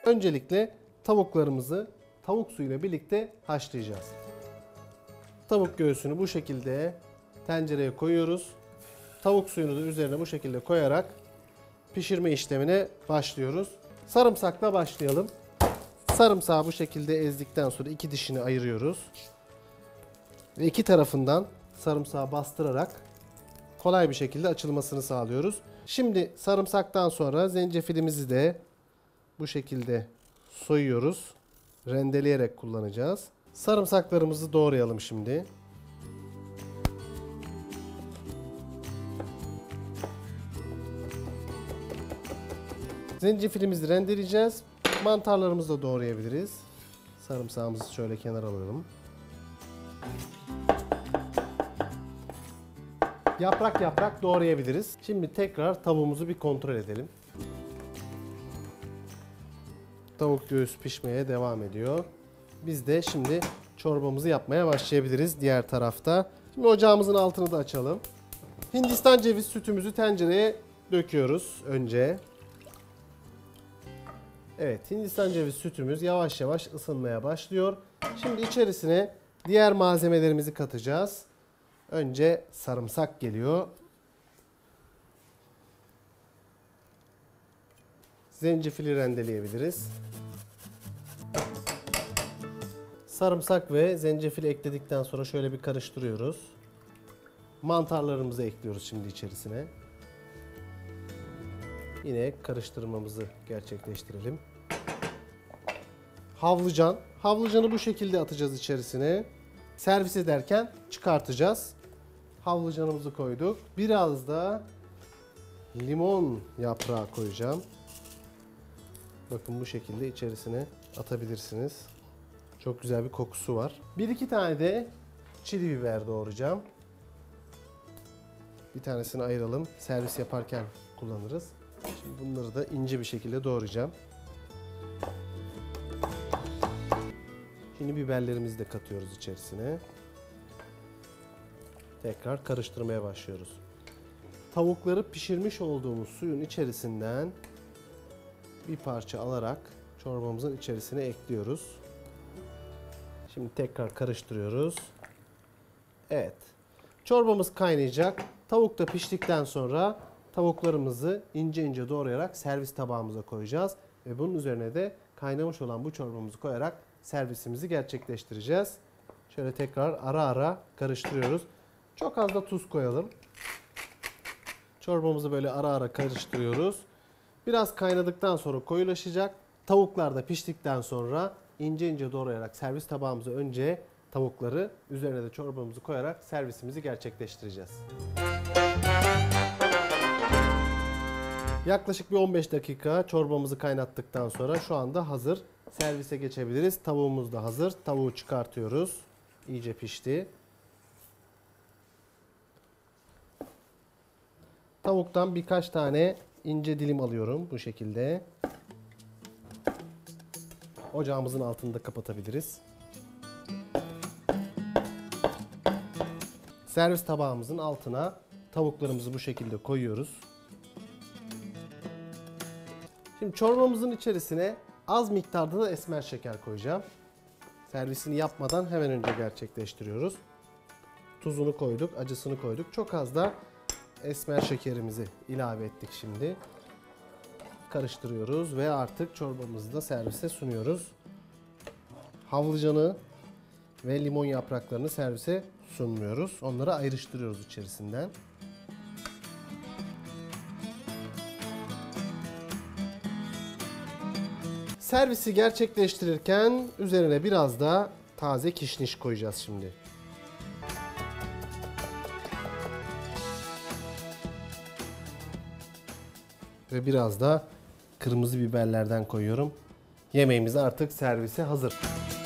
Öncelikle tavuklarımızı tavuk suyuyla birlikte haşlayacağız. Tavuk göğsünü bu şekilde tencereye koyuyoruz. Tavuk suyunu da üzerine bu şekilde koyarak pişirme işlemine başlıyoruz. Sarımsakla başlayalım. Sarımsağı bu şekilde ezdikten sonra iki dişini ayırıyoruz. Ve iki tarafından sarımsağı bastırarak kolay bir şekilde açılmasını sağlıyoruz. Şimdi sarımsaktan sonra zencefilimizi de bu şekilde soyuyoruz. Rendeleyerek kullanacağız. Sarımsaklarımızı doğrayalım şimdi. Zencefilimizi rendeleyeceğiz. Mantarlarımızı da doğrayabiliriz. Sarımsağımızı şöyle kenara alalım. Yaprak yaprak doğrayabiliriz. Şimdi tekrar tavuğumuzu bir kontrol edelim. Tavuk göğüs pişmeye devam ediyor. Biz de şimdi çorbamızı yapmaya başlayabiliriz diğer tarafta. Şimdi ocağımızın altını da açalım. Hindistan ceviz sütümüzü tencereye döküyoruz önce. Evet, Hindistan ceviz sütümüz yavaş yavaş ısınmaya başlıyor. Şimdi içerisine diğer malzemelerimizi katacağız. Önce sarımsak geliyor. Zencefili rendeleyebiliriz. Sarımsak ve zencefili ekledikten sonra şöyle bir karıştırıyoruz. Mantarlarımızı ekliyoruz şimdi içerisine. Yine karıştırmamızı gerçekleştirelim. Havlucan. Havlucanı bu şekilde atacağız içerisine. Servis ederken çıkartacağız. Havlucanımızı koyduk. Biraz da limon yaprağı koyacağım. Bakın bu şekilde içerisine atabilirsiniz. Çok güzel bir kokusu var. 1-2 tane de çili biber doğrayacağım. Bir tanesini ayıralım. Servis yaparken kullanırız. Şimdi bunları da ince bir şekilde doğrayacağım. Şimdi biberlerimizi de katıyoruz içerisine. Tekrar karıştırmaya başlıyoruz. Tavukları pişirmiş olduğumuz suyun içerisinden bir parça alarak çorbamızın içerisine ekliyoruz. Şimdi tekrar karıştırıyoruz. Evet. Çorbamız kaynayacak. Tavuk da piştikten sonra tavuklarımızı ince ince doğrayarak servis tabağımıza koyacağız. Ve bunun üzerine de kaynamış olan bu çorbamızı koyarak servisimizi gerçekleştireceğiz. Şöyle tekrar ara ara karıştırıyoruz. Çok az da tuz koyalım. Çorbamızı böyle ara ara karıştırıyoruz. Biraz kaynadıktan sonra koyulaşacak. Tavuklar da piştikten sonra ince ince doğrayarak servis tabağımıza önce tavukları, üzerine de çorbamızı koyarak servisimizi gerçekleştireceğiz. Yaklaşık bir 15 dakika çorbamızı kaynattıktan sonra şu anda hazır. Servise geçebiliriz. Tavuğumuz da hazır. Tavuğu çıkartıyoruz. İyice pişti. Tavuktan birkaç tane ince dilim alıyorum bu şekilde. Ocağımızın altını da kapatabiliriz. Servis tabağımızın altına tavuklarımızı bu şekilde koyuyoruz. Şimdi çorbamızın içerisine az miktarda da esmer şeker koyacağım. Servisini yapmadan hemen önce gerçekleştiriyoruz. Tuzunu koyduk, acısını koyduk. Çok az da esmer şekerimizi ilave ettik şimdi. Karıştırıyoruz ve artık çorbamızı da servise sunuyoruz. Havlucanı ve limon yapraklarını servise sunmuyoruz. Onları ayrıştırıyoruz içerisinden. Servisi gerçekleştirirken üzerine biraz da taze kişniş koyacağız şimdi. Ve biraz da kırmızı biberlerden koyuyorum. Yemeğimiz artık servise hazır.